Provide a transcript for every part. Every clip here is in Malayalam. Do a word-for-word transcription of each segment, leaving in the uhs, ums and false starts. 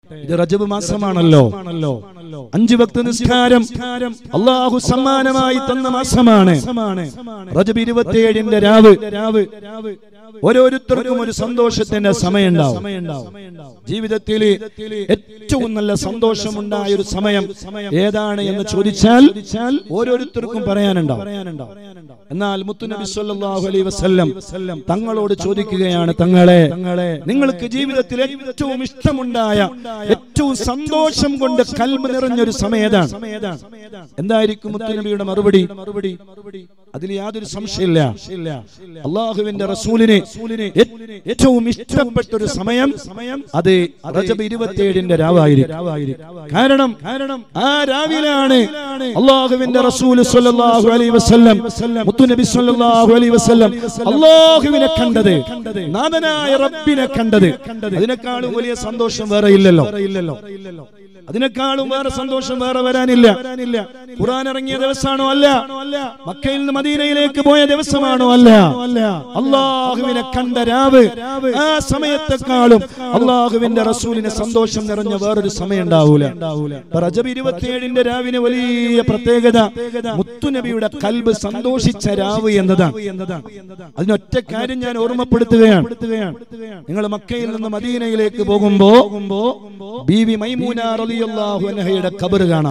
ഇത് റജബ് മാസമാണല്ലോ. അഞ്ചു വക്ത് നിസ്കാരം അല്ലാഹു സമ്മാനമായി തന്ന മാസമാണ് റജബ് ഇരുപത്തിയേഴിന്റെ രാവ്. ഓരോരുത്തർക്കും ഒരു സന്തോഷത്തിന്റെ സമയമുണ്ടാവും. ജീവിതത്തിൽ ഏറ്റവും നല്ല സന്തോഷമുണ്ടായ ഒരു സമയം ഏതാണ് എന്ന് ചോദിച്ചാൽ ഓരോരുത്തർക്കും പറയാനുണ്ടാവും. എന്നാൽ മുത്തുനബി സല്ലല്ലാഹു അലൈഹി വസല്ലം തങ്ങളോട് ചോദിക്കുകയാണ്, തങ്ങളെ നിങ്ങൾക്ക് ജീവിതത്തിൽ ഏറ്റവും ഇഷ്ടമുണ്ടായ ഏറ്റവും സന്തോഷം കൊണ്ട് കൽബ് നിറഞ്ഞൊരു സമയം ഏതാണ്? എന്തായിരിക്കും മുത്തുനബിയുടെ മറുപടി? അതിൽ യാതൊരു സംശയമില്ല, അല്ലാഹുവിന്റെ റസൂലിനെ ഏറ്റവും ഇഷ്ടപ്പെട്ട ഒരു സമയം അത് റജബ് ഇരുപത്തിയേഴിന്റെ രാവായിരിക്കും. കാരണം ആ രാവിലാണ് അല്ലാഹുവിന്റെ റസൂൽ സ്വല്ലല്ലാഹു അലൈഹി വസല്ലം മുത്തുനബി സ്വല്ലല്ലാഹു അലൈഹി വസല്ലം അല്ലാഹുവിനെ കണ്ടത്, നാഥനായ റബ്ബിനെ കണ്ടത്. അതിനേക്കാളും വലിയ സന്തോഷം വേറെ ഇല്ലല്ലോ. അതിനേക്കാളും വേറെ സന്തോഷം വേറെ വരാനില്ല. ഖുർആൻ ഇറങ്ങിയ ദിവസമാണോ? അല്ല. മക്കയിൽ നിന്ന് മദീനയിലേക്ക് പോയ ദിവസമാണോ? അല്ല. അല്ലാഹുവിനെ കണ്ട രാവ്. ആ സമയത്തെക്കാളും അല്ലാഹുവിന്റെ റസൂലിനെ സന്തോഷം നിറഞ്ഞ വേറൊരു സമയം ഉണ്ടാവൂല. റജബ് ഇരുപത്തിയേഴിന്റെ രാവിന് വലിയ പ്രത്യേകത മുത്തുനബിയുടെ കൽബ് സന്തോഷിച്ച രാവ് എന്നതാണ്. അതിനൊറ്റ കാര്യം ഞാൻ ഓർമ്മപ്പെടുത്തുകയാണ്. നിങ്ങൾ മക്കയിൽ നിന്ന് മദീനയിലേക്ക് പോകുമ്പോ ബീവി മൈമൂന റളിയല്ലാഹു അൻഹയുടെ ഖബർ കാണാം.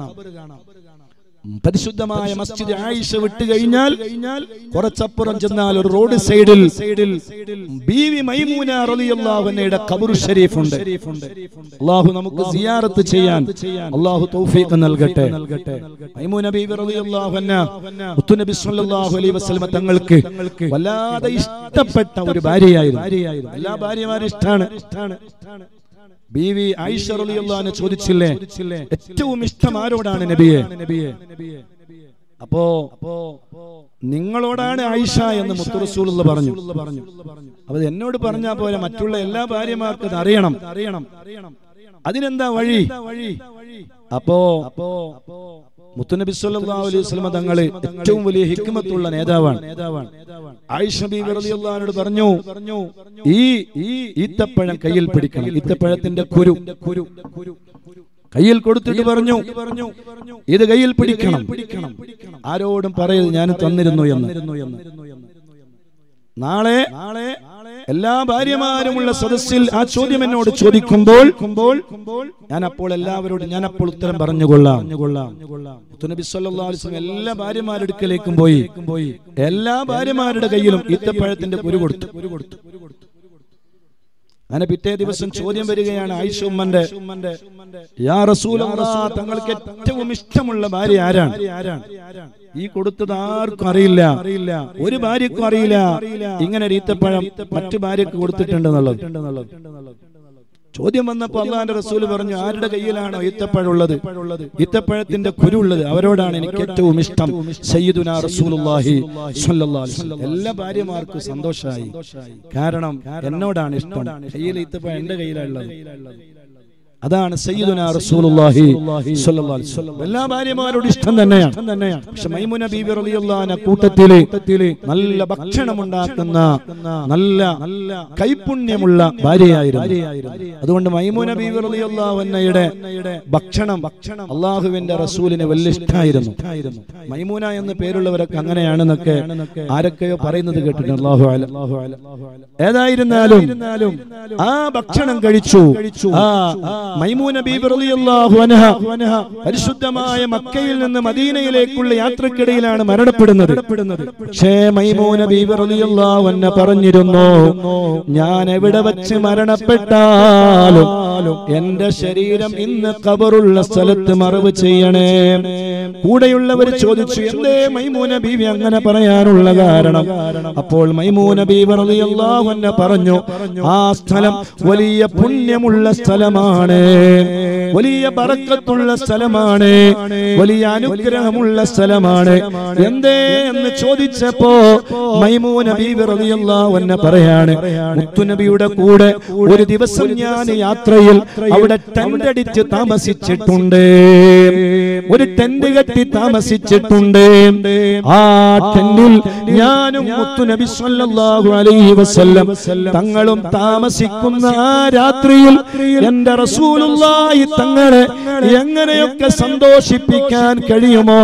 പരിശുദ്ധമായ മസ്ജിദ് ആയിഷ വിട്ട് കഴിഞ്ഞാൽ കുറച്ചപ്പുറം ചെന്നാൽ ഒരു റോഡ് സൈഡിൽ ബീവി മൈമൂന റളിയല്ലാഹു അൻഹയുടെ ഖബർ ഷരീഫ് ഉണ്ട്. അല്ലാഹു നമുക്ക് സിയാറത്ത് ചെയ്യാൻ അല്ലാഹു തൗഫീഖ് നൽകട്ടെ. മൈമൂന ബീവി റളിയല്ലാഹു അൻഹ മുത്തുനബി സ്വല്ലല്ലാഹു അലൈഹി വസല്ലം തങ്ങൾക്ക് വല്ലാതെ ഇഷ്ടപ്പെട്ട ഒരു ഭാര്യയായിരുന്നു. എല്ലാ ഭാര്യമാരും ഇഷ്ടാണ്. ബീവി ആയിഷ റളിയല്ലാഹു അൻഹ ചോദിച്ചില്ലേ, ഏറ്റവും ഇഷ്ടം ആരോടാണ് നബിയെ? അപ്പോ നിങ്ങളോടാണ് ആയിഷ എന്ന് മുത്തു റസൂലുള്ളാഹി പറഞ്ഞു. അപ്പൊ എന്നോട് പറഞ്ഞാ പോലെ മറ്റുള്ള എല്ലാ ഭാര്യമാർക്കും അത് അറിയണം. അതിനെന്താ വഴി? അപ്പോ മുത്തുനബി സല്ലല്ലാഹു അലൈഹി വസല്ലം തങ്ങളെ ഏറ്റവും വലിയ ഹിക്മത്തുള്ള നേതാവാണ്. ആയിഷ ബീവി റളിയല്ലാഹു അൻഹയോട് പറഞ്ഞു, ഈ ഈത്തപ്പഴം കയ്യിൽ പിടിക്കണം. ഈത്തപ്പഴത്തിന്റെ കുരു കയ്യിൽ കൊടുത്തിട്ട് പറഞ്ഞു, ഇത് കയ്യിൽ പിടിക്കണം, ആരോടും പറയരുത് ഞാൻ തന്നിരുന്നു എന്ന്. നാളെ എല്ലാ ഭാര്യമാരുമുള്ള സദസ്സിൽ ആ ചോദ്യം എന്നോട് ചോദിക്കുമ്പോൾ ഞാൻ അപ്പോൾ എല്ലാവരോടും ഞാൻ അപ്പോൾ ഉത്തരം പറഞ്ഞുകൊള്ളാം. നബി സല്ലല്ലാഹു അലൈഹി വസല്ലം എല്ലാ ഭാര്യമാരുടെ അടുക്കലേക്കും പോയി എല്ലാ ഭാര്യമാരുടെ കയ്യിലും ഈത്തപ്പഴത്തിന്റെ കുരു കൊടുത്തു. അങ്ങനെ പിറ്റേ ദിവസം ചോദ്യം വരികയാണ് ആയിഷ ഉമ്മന്റെ, യാ റസൂലല്ലാഹ്, തങ്ങൾക്ക് ഏറ്റവും ഇഷ്ടമുള്ള ഭാര്യ ആരാണ്? ഈ കൊടുത്തത് ആർക്കും അറിയില്ല, ഒരു ഭാര്യക്കും അറിയില്ല ഇങ്ങനെ ഈത്തപ്പഴം മറ്റു ഭാര്യക്ക് കൊടുത്തിട്ടുണ്ടെന്നുള്ളത്. ചോദ്യം വന്നപ്പോ അല്ലാഹുവിന്റെ റസൂൽ പറഞ്ഞു, ആരുടെ കയ്യിലാണോ ഈത്തപ്പഴം ഉള്ളത്, ഈത്തപ്പഴത്തിന്റെ കുരു ഉള്ളത്, അവരോടാണ് എനിക്ക് ഏറ്റവും ഇഷ്ടം. സയ്യിദുനാ റസൂലുള്ളാഹി സ്വല്ലല്ലാഹു അലൈഹി വസല്ലം. എല്ലാ ഭാര്യമാർക്കും സന്തോഷമായി, കാരണം എന്നോടാണ് ഇഷ്ടം, കയ്യിൽ ഈത്തപ്പഴം എന്റെ കയ്യിലുള്ളത്. അതാണ് സയ്യിദുനാ റസൂലുള്ളാഹി സ്വല്ലല്ലാഹു അലൈഹി വസല്ലം. എല്ലാ ഭാര്യമാരോടും ഇഷ്ടം തന്നെയാണ്. പക്ഷെ മൈമൂന ബീബി റളിയല്ലാഹു അൻഹ കൂട്ടത്തില് നല്ല ഭക്ഷണം ഉണ്ടാക്കുന്ന നല്ല നല്ല കൈപുണ്യമുള്ള ഭാര്യയായിരുന്നു. അതുകൊണ്ട് മൈമൂന ബീബി റളിയല്ലാഹു അൻഹയുടെ ഭക്ഷണം അല്ലാഹുവിന്റെ റസൂലിന് വലിയ ഇഷ്ടമായിരുന്നു. മൈമൂന എന്ന് പേരുള്ളവരൊക്കെ അങ്ങനെയാണെന്നൊക്കെ ആരൊക്കെയോ പറയുന്നത് കേട്ടിട്ടുണ്ട്. അല്ലാഹു അലം. ഏതായിരുന്നാലും ആ ഭക്ഷണം കഴിച്ചു. ആ മൈമൂന ബീബി റളിയല്ലാഹു അൻഹ പരിശുദ്ധമായ മക്കയിൽ നിന്ന് മദീനയിലേക്കുള്ള യാത്രക്കിടയിലാണ് മരണപ്പെടുന്നത്. പക്ഷേ മൈമൂന ബീബി റളിയല്ലാഹു അൻഹ പറഞ്ഞിരുന്നു, ഞാൻ എവിടെ വെച്ച് മരണപ്പെട്ടാലും എന്റെ ശരീരം ഇന്ന് ഖബറുള്ള സ്ഥലത്ത് മറവ് ചെയ്യണേ. കൂടെയുള്ളവർ ചോദിച്ചു, എന്തേ മൈമൂന ബീവി അങ്ങനെ പറയാനുള്ള കാരണം? അപ്പോൾ മൈമൂന ബീവി റളിയല്ലാഹു അൻഹ പറഞ്ഞു, ആ സ്ഥലം വലിയ പുണ്യമുള്ള സ്ഥലമാണ്. വലിയ ബറക്കത്തുള്ള സ്ഥലമാണ്, വലിയ അനുഗ്രഹമുള്ള സ്ഥലമാണ്. എന്തേ എന്ന് ചോദിച്ചപ്പോ മൈമൂന ബീവി റളിയല്ലാഹു അൻഹ പറയാണ്, മുത്തുനബിയുടെ കൂടെ ഒരു ദിവസം ഞാൻ യാത്രയിൽ അവിടെ ടെന്റ് അടിച്ച് താമസിച്ചിട്ടുണ്ട്, ഒരു ടെന്റ് കെട്ടി താമസിച്ചിട്ടുണ്ട്. ആ ടെന്റിൽ ഞാനും മുത്തുനബി സ്വല്ലല്ലാഹു അലൈഹി വസല്ലം തങ്ങളും താമസിക്കുന്ന ആ രാത്രിയിൽ എന്റെ റസൂലുള്ളാഹി തങ്ങളെ എങ്ങനെയൊക്കെ സന്തോഷിപ്പിക്കാൻ കഴിയുമോ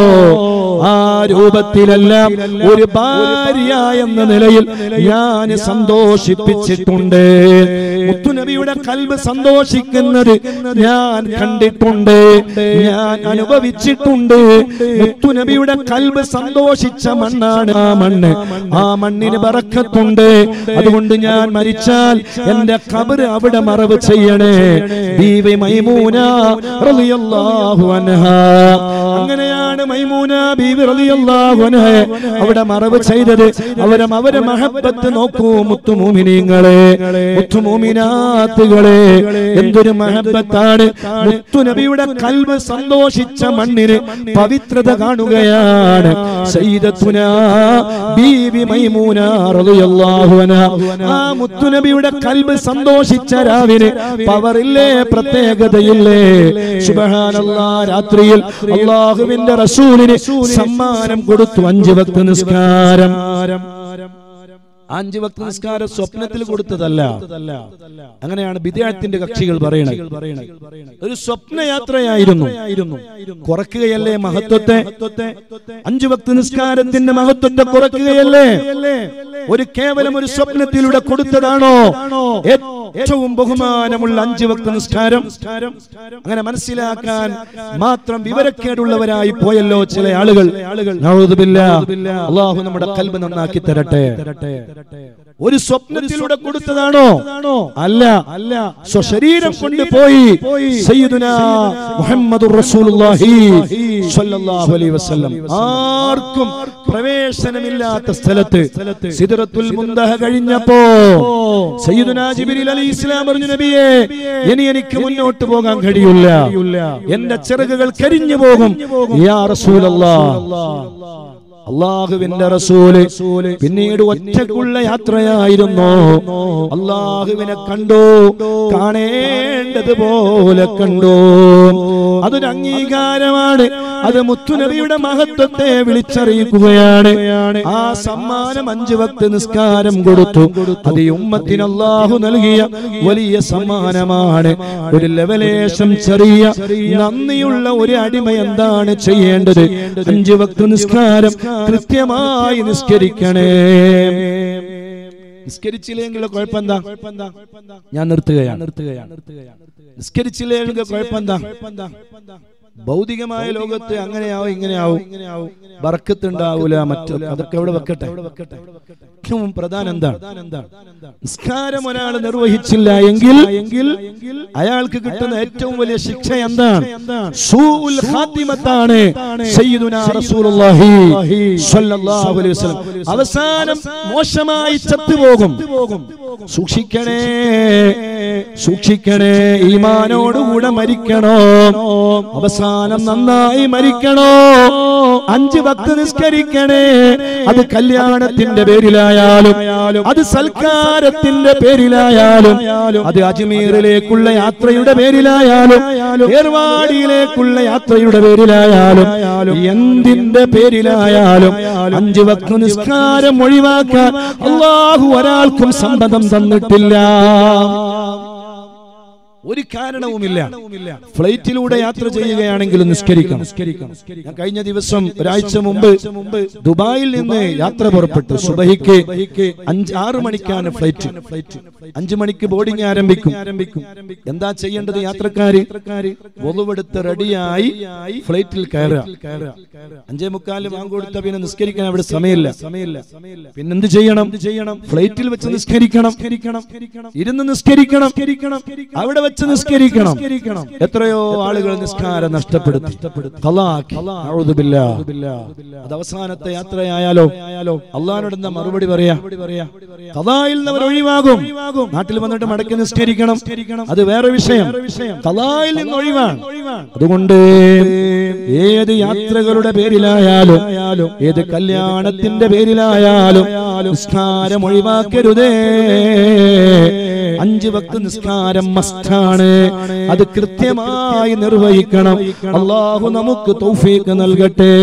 ആ രൂപത്തിലെല്ലാം ഒരു ഭാര്യ എന്ന നിലയിൽ ഞാൻ സന്തോഷിപ്പിച്ചിട്ടുണ്ട്. മുത്തുനബിയുടെ ഖൽബ് സന്തോഷിക്കുന്നത് ഞാൻ കണ്ടിട്ടുണ്ട്, ഞാൻ അനുഭവിച്ചിട്ടുണ്ട്. മുത്തുനബിയുടെ ഖൽബ് സന്തോഷിച്ച മണ്ണാണ് ആ മണ്ണ്, ആ മണ്ണിന് ബറക്കത്തുണ്ട്. അതുകൊണ്ട് ഞാൻ മരിച്ചാൽ എന്റെ ഖബർ അവിടെ മറവ് ചെയ്യണേ. ബീവി മൈമൂന റളിയല്ലാഹു അൻഹാ, അങ്ങനെയാണ് മൈമൂന ബീവി റളിയല്ലാഹു അൻഹ അവിടെ മറവ് ചെയ്തത്. അവരെ അവരെ മഹബ്ബത്ത് നോക്കൂ മുത്തുമൂമിനീങ്ങളെ, മുത്തുമൂമിനാത്തുകളെ, എന്തൊരു മഹബ്ബത്താണ്. മുത്തുനബിയുടെ ഖൽബ് സന്തോഷിച്ച മണ്ണിന് പവിത്രത കാണുകയാണ്. സയ്യിദത്തുനാ ബീവി മൈമൂന റളിയല്ലാഹു അൻഹാ, ആ മുത്തുനബിയുടെ ഖൽബ് സന്തോഷിച്ച രാവിന് പവറില്ലേ, പ്രത്യേകതയില്ലേ. സുബ്ഹാനല്ലാഹ്, രാത്രിയിൽ അല്ലാഹുവിന്റെ റസൂലിന് സമ്മാനം കൊടുത്തു അഞ്ച് വക്ത് നിസ്കാരം. അഞ്ച് വക്ത് നിസ്കാരം സ്വപ്നത്തിൽ കൊടുത്തതല്ല. അങ്ങനെയാണ് ബിദ്അത്തിന്റെ കക്ഷികൾ പറയുന്നത്. ഒരു സ്വപ്നയാത്രയായിരുന്നു. കുറയ്ക്കുകയല്ലേ മഹത്വത്തെ, അഞ്ചു വക്ത് നിസ്കാരത്തിന്റെ മഹത്വത്തെ കുറയ്ക്കുകയല്ലേ. ഒരു കേവലം ഒരു സ്വപ്നത്തിലൂടെ കൊടുത്തതാണോ ഏറ്റവും ബഹുമാനമുള്ള അഞ്ചു വക്ത് നിസ്കാരം? അങ്ങനെ മനസ്സിലാക്കാൻ മാത്രം വിവരക്കേടുള്ളവരായി പോയല്ലോ ചില ആളുകൾ. അല്ലാഹു നമ്മുടെ ഖൽബ് നന്നാക്കി തരട്ടെ. ഒരു സ്വപ്നത്തിലൂടെ കൊടുത്തതാണോ? അല്ല, അല്ല, സ്വശരീരം കൊണ്ട് പോയി സയ്യിദുനാ മുഹമ്മദുർ റസൂലുള്ളാഹി സ്വല്ലല്ലാഹു അലൈഹി വസല്ലം ആർക്കും പ്രവേശനമില്ലാത്ത സ്ഥലത്ത് സിദ്റത്തുൽ മുൻതഹ കഴിഞ്ഞപ്പോ സയ്യിദുനാ ജിബ്രീൽ അലൈഹിസ്സലാം പറഞ്ഞു, നബിയേ, ഇനി എനിക്ക് മുന്നോട്ട് പോകാൻ കഴിയില്ല, എന്റെ ചിറകുകൾ കരിഞ്ഞു പോകും യാ റസൂലല്ലാഹ്. അള്ളാഹുവിന്റെ റസൂല് പിന്നീട് ഒറ്റക്കുള്ള യാത്രയായിരുന്നു. അള്ളാഹുവിനെ കണ്ടു, കാണേണ്ടതുപോലെ കണ്ടു. അതൊരു അംഗീകാരമാണ്. അത് മുത്തുനബിയുടെ മഹത്വത്തെ വിളിച്ചറിയിക്കുകയാണ്. ആ സമ്മാനം അഞ്ചു വക്ത് നിസ്കാരം കൊടുത്തു. അത് ഈ ഉമ്മത്തിന് അല്ലാഹു നൽകിയ വലിയ സമ്മാനമാണ്. ഒരു ലെവലേശം ചെറിയ നന്ദിയുള്ള ഒരു അടിമ എന്താണ് ചെയ്യേണ്ടത്? അഞ്ചു വക്ത് നിസ്കാരം കൃത്യമായി നിസ്കരിക്കണേ. നിസ്കരിച്ചില്ലെങ്കിൽ കുഴപ്പമെന്താ? ഞാൻ നിർത്തുകയാണ് നിർത്തുകയാണ് നിസ്കരിച്ചില്ലെങ്കിൽ കുഴപ്പമെന്താ? ഭൗതികമായ ലോകത്ത് അങ്ങനെയാവും ഇങ്ങനെയാവും, ബർക്കത്തുണ്ടാവൂല, മറ്റു അതൊക്കെ അവിടെ വെക്കട്ടെ. ഏറ്റവും പ്രധാനം എന്താണ്? നിസ്കാരം ഒരാൾ നിർവഹിച്ചില്ല എങ്കിൽ എങ്കിൽ അയാൾക്ക് കിട്ടുന്ന ഏറ്റവും വലിയ ശിക്ഷ എന്താണ്? സൂഉൽ ഖാതിമത്താണ്. സയ്യിദുനാ റസൂലുള്ളാഹി സ്വല്ലല്ലാഹു അലൈഹി വസല്ലം അവസാനം മോശമായി ചത്തുപോകും. സൂക്ഷിക്കണേ, സൂക്ഷിക്കണേ. ഈമാനോടുകൂടെ മരിക്കണോ, അവസാനം നന്നായി മരിക്കണോ. അഞ്ച് വക്ത് നിസ്കരിക്കണേ. അത് കല്യാണത്തിന്റെ പേരിലായാലും, അത് സൽക്കാരത്തിന്റെ പേരിലായാലും, അത് അജ്മീറിലേക്കുള്ള യാത്രയുടെ പേരിലായാലും, ഏർവാടിയിലേക്കുള്ള യാത്രയുടെ പേരിലായാലും, എന്തിന്റെ പേരിലായാലും അഞ്ച് വക്ത് നിസ്കാരം ഒഴിവാക്കാൻ അല്ലാഹു ഒരാൾക്കും സമ്മതം തന്നിട്ടില്ല. ഒരു കാരണവുമില്ല. ഫ്ലൈറ്റിലൂടെ യാത്ര ചെയ്യുകയാണെങ്കിൽ നിസ്കരിക്കണം. ഞാൻ കഴിഞ്ഞ ദിവസം ഒരാഴ്ച മുമ്പ് ദുബായിൽ നിന്ന് യാത്ര പുറപ്പെട്ടു. സുബഹിക്ക് അഞ്ച് ആറ് മണിക്കാണ് ഫ്ലൈറ്റ്. അഞ്ചു മണിക്ക് ബോർഡിംഗ് ആരംഭിക്കും. എന്താ ചെയ്യേണ്ടത്? യാത്രക്കാര് വളുവെടുത്ത് റെഡിയായി ഫ്ലൈറ്റിൽ കയറുക. അഞ്ചേ മുക്കാല് വാങ്ങ് കൊടുത്ത പിന്നെ നിസ്കരിക്കാൻ അവിടെ സമയമില്ല. പിന്നെന്ത് ചെയ്യണം? ഫ്ലൈറ്റിൽ വെച്ച് നിസ്കരിക്കണം, ഇരുന്ന് നിസ്കരിക്കണം. അവിടെ വെച്ച് നിസ്കരിക്കണം. എത്രയോ ആളുകൾ നിസ്കാരം നഷ്ടപ്പെടുത്തി, ഖലാഖ്. അഊദു ബില്ലാഹ്. അത് അവസാനത്തെ യാത്രയായാലോ അള്ളാഹിനോട് എന്താ മറുപടി പറയാ? ഖലായിൽ നിന്ന് അവർ ഒഴിവാകും. നാട്ടിൽ വന്നിട്ട് മടക്കി നിസ്കരിക്കണം, അത് വേറെ വിഷയം. ഖലായിൽ നിന്ന് ഒഴിവാണ്. അതുകൊണ്ട് ഏത് യാത്രകളുടെ പേരിലായാലും ഏത് കല്യാണത്തിന്റെ പേരിലായാലും നിസ്കാരം ഒഴിവാക്കരുതേ. അഞ്ച് വക്ത് നിസ്കാരം മസ്റ്റാണ്, അത് കൃത്യമായി നിർവഹിക്കണം. അല്ലാഹു നമുക്ക് തൗഫീഖ് നൽകട്ടെ.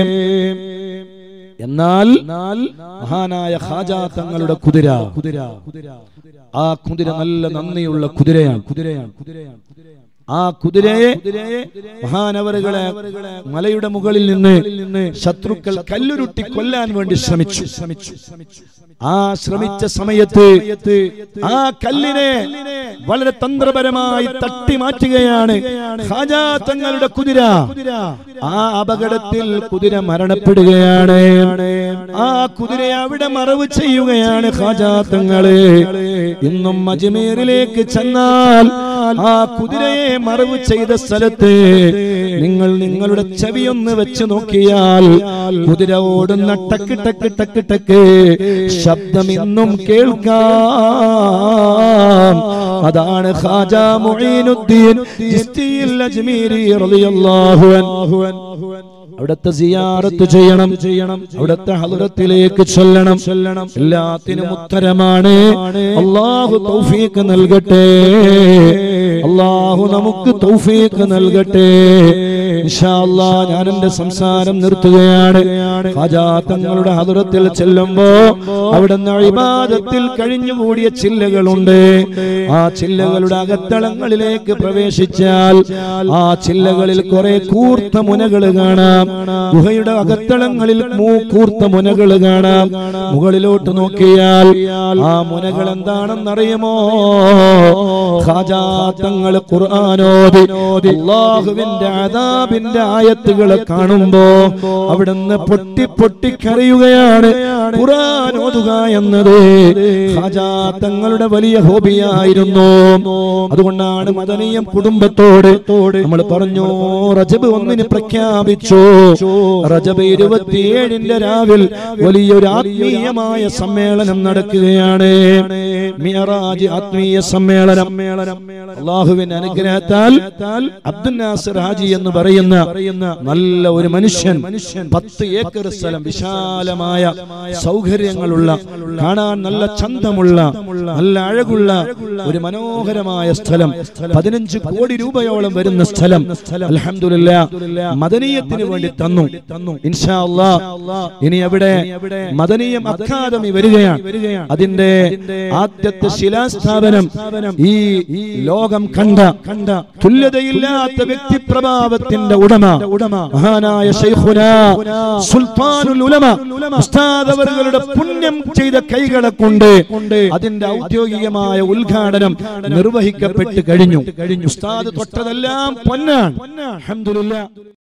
എന്നാൽ മഹാനായ ഖാജാ തങ്ങളുടെ കുതിര, ആ കുതിര നല്ല നന്ദിയുള്ള കുതിരയാണ്. കുതിരയാണ് കുതിരയാണ് ആ കുതിരയെ മഹാനവറുകളെ മലയുടെ മുകളിൽ നിന്ന് ശത്രുക്കൾ കല്ലുരുട്ടി കൊല്ലാൻ വേണ്ടി ശ്രമിച്ചു ശ്രമിച്ചു ആ ശ്രമിച്ച സമയത്ത് ആ കല്ലിനെ വളരെ തന്ത്രപരമായി തട്ടി മാറ്റുകയാണ് ഖാജാ തങ്ങളുടെ കുതിര. ആ അപകടത്തിൽ കുതിര മരണപ്പെടുകയാണ്. ആ കുതിരയെ അവിടെ മറവ് ചെയ്യുകയാണ് ഖാജാ തങ്ങള്. ഇന്നും അജ്മീറിലേക്ക് ചെന്നാൽ ആ കുതിരയെ മറവ് ചെയ്ത സ്ഥലത്ത് നിങ്ങൾ നിങ്ങളുടെ ചെവിയൊന്ന് വെച്ച് നോക്കിയാൽ കുതിര ഓടുന്ന ടക്ക് ടക്ക് ടക്ക് ടക്ക് ശബ്ദം ഇന്നും കേൾക്കാം. അതാണ് ഖാജാ മുഈനുദ്ദീൻ ചിശ്തിയിൽ അജ്മീരി റളിയല്ലാഹു അൻഹു. അവിടുത്തെ സിയാറത്ത് ചെയ്യണം ചെയ്യണം അവിടുത്തെ ഹദ്റത്തിലേക്ക് ചെല്ലണം ചെല്ലണം എല്ലാത്തിനും ഉത്തരമാണ്. അല്ലാഹു തൗഫീഖ് നൽകട്ടെ. അല്ലാഹു നമുക്ക് തൗഫീഖ് നൽകട്ടെ. ഇൻഷാ അല്ലാഹ് ഞാൻ എന്റെ സംസാരം നിർത്തുകയാണ്. ഖാജാ തങ്ങളുടെ ഹദ്റത്തിൽ ചെല്ലുമ്പോൾ അവിടുന്ന് ഇബാദത്തിൽ കഴിഞ്ഞുകൂടിയ ചില്ലകളുണ്ട്. ആ ചില്ലകളുടെ അകത്തളങ്ങളിലേക്ക് പ്രവേശിച്ചാൽ ആ ചില്ലകളിൽ കുറെ കൂർത്ത മുനകൾ കാണാം. ഗുഹയുടെ അകത്തളങ്ങളിൽ കൂർത്ത മുനകൾ കാണാം. മുകളിലോട്ട് നോക്കിയാൽ ആ മുനകൾ എന്താണെന്നറിയുമോ? ഖാജാ തങ്ങൾ ഖുർആനോദി അല്ലാഹുവിന്റെ അദാബിന്റെ ആയത്തുകളെ കാണുമ്പോ അവിടുന്ന് പൊട്ടി പൊട്ടി കരയുകയാണ്. ഖുർആൻ ഓതുക എന്നത് ഖാജാ തങ്ങളുടെ വലിയ ഹോബിയായിരുന്നു. അതുകൊണ്ടാണ് മദനിയം കുടുംബത്തോട് നമ്മൾ പറഞ്ഞു, റജബ് ഒന്നിന് പ്രഖ്യാപിച്ചു. റജബ് ഇരുപത്തിയേഴിന്റെ രാവിൽ വലിയൊരു ആത്മീയമായ സമ്മേളനം നടക്കുകയാണ്. മിഅറാജ് ആത്മീയ സമ്മേളനം. അല്ലാഹുവിന്റെ അനുഗ്രഹത്താൽ അബ്ദുൽ നാസിർ ഹാജി എന്ന് പറയുന്ന നല്ല ഒരു മനുഷ്യൻ പത്ത് ഏക്കർ സ്ഥലം, വിശാലമായ സൗകര്യങ്ങളുള്ള, കാണാൻ നല്ല ചന്തമുള്ള, നല്ല അഴകുള്ള ഒരു മനോഹരമായ സ്ഥലം, പതിനഞ്ച് കോടി രൂപയോളം വരുന്ന സ്ഥലം അൽഹംദുലില്ലാഹ് മദനിയത്തിന് വേണ്ടി തന്നു. ഇൻഷാ അല്ലാഹ് ഇനി അവിടെ മദനിയം അക്കാദമി വരികയാണ്. അതിന്റെ ആദ്യത്തെ ശിലാസ്ഥാപനം ഈ ലോകം കണ്ട കണ്ട തുല്യതയില്ലാത്ത വ്യക്തിപ്രഭാവത്തിന്റെ ഉടമ മഹാനായ ശൈഖുനാ സുൽത്താനുൽ ഉലമ ഉസ്താദ് അവരുടെ പുണ്യം ചെയ്ത കൈകളെ കൊണ്ട് അതിന്റെ ഔദ്യോഗികമായ ഉദ്ഘാടനം നിർവഹിക്കപ്പെട്ട് കഴിഞ്ഞു. ഉസ്താദ് തൊട്ടതെല്ലാം പൊന്നാണ്. അൽഹംദുലില്ലാഹ്.